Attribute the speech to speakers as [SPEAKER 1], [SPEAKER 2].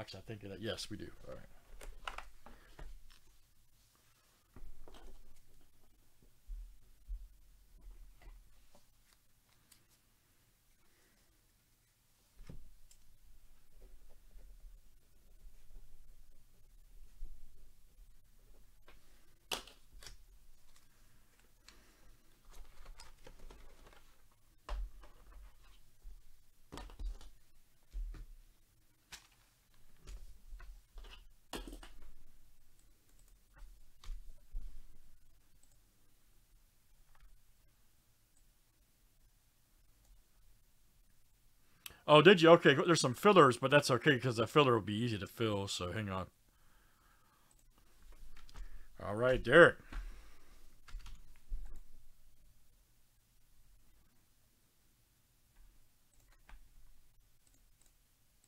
[SPEAKER 1] Actually, I think that, yes, we do. All right. Oh, did you? Okay, there's some fillers, but that's okay because the filler will be easy to fill, so hang on. All right, Derek.